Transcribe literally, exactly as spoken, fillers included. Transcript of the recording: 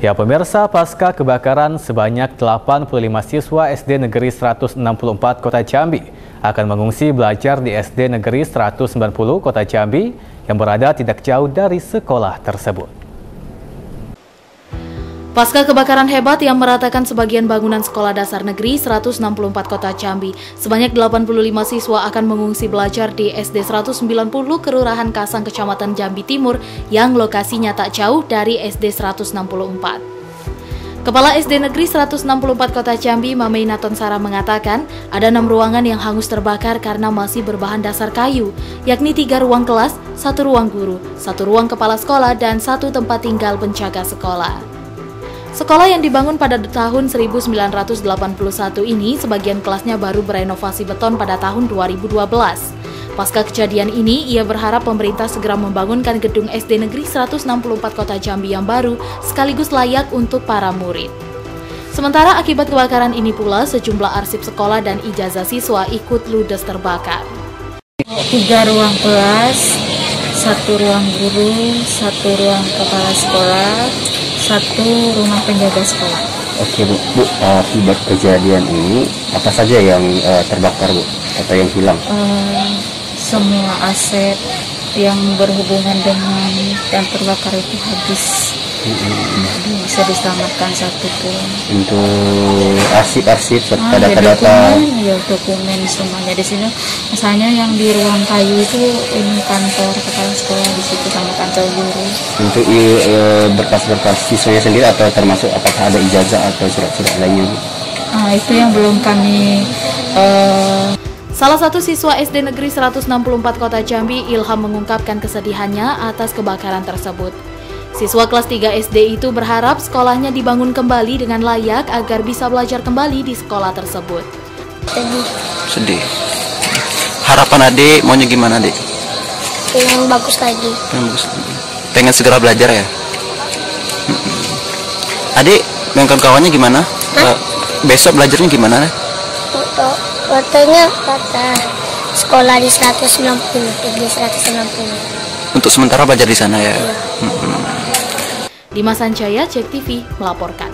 Ya pemirsa, pasca kebakaran sebanyak delapan puluh lima siswa S D Negeri seratus enam puluh empat Kota Jambi akan mengungsi belajar di S D Negeri seratus sembilan puluh Kota Jambi yang berada tidak jauh dari sekolah tersebut. Pasca kebakaran hebat yang meratakan sebagian bangunan Sekolah Dasar Negeri seratus enam puluh empat Kota Jambi, sebanyak delapan puluh lima siswa akan mengungsi belajar di S D seratus sembilan puluh Kelurahan Kasang, Kecamatan Jambi Timur yang lokasinya tak jauh dari S D seratus enam puluh empat. Kepala S D Negeri seratus enam puluh empat Kota Jambi, Mamei Natonsara mengatakan ada enam ruangan yang hangus terbakar karena masih berbahan dasar kayu, yakni tiga ruang kelas, satu ruang guru, satu ruang kepala sekolah, dan satu tempat tinggal penjaga sekolah. Sekolah yang dibangun pada tahun seribu sembilan ratus delapan puluh satu ini, sebagian kelasnya baru berenovasi beton pada tahun dua ribu dua belas. Pasca kejadian ini, ia berharap pemerintah segera membangunkan gedung S D Negeri seratus enam puluh empat Kota Jambi yang baru, sekaligus layak untuk para murid. Sementara akibat kebakaran ini pula, sejumlah arsip sekolah dan ijazah siswa ikut ludes terbakar. Tiga ruang kelas, satu ruang guru, satu ruang kepala sekolah, satu rumah penjaga sekolah. Oke Bu, Bu akibat kejadian ini apa saja yang uh, terbakar Bu atau yang hilang? Uh, semua aset yang berhubungan dengan yang terbakar itu habis. Mm-hmm. Bisa diselamatkan satu pun. Untuk arsip-arsip serta ah, data-data. Ya, dokumen, ya dokumen semuanya di sini. Misalnya yang di ruang kayu itu ini kantor kepala sekolah di situ sama kantor guru. Untuk e, berkas-berkas siswanya sendiri atau termasuk apakah ada ijazah atau surat-surat lainnya? Ah, itu yang belum kami. Uh... Salah satu siswa S D Negeri seratus enam puluh empat Kota Jambi, Ilham, mengungkapkan kesedihannya atas kebakaran tersebut. Siswa kelas tiga S D itu berharap sekolahnya dibangun kembali dengan layak agar bisa belajar kembali di sekolah tersebut. Sedih. Sedih. Harapan adik maunya gimana adik? Yang bagus lagi. Yang bagus lagi. Pengen segera belajar ya? Adik, yang kawan-kawannya gimana? Hah? Besok belajarnya gimana? Untuk katanya kata sekolah di seratus sembilan puluh, di seratus sembilan puluh. Untuk sementara belajar di sana ya? Iya. Dimas Sanjaya, Cek T V melaporkan.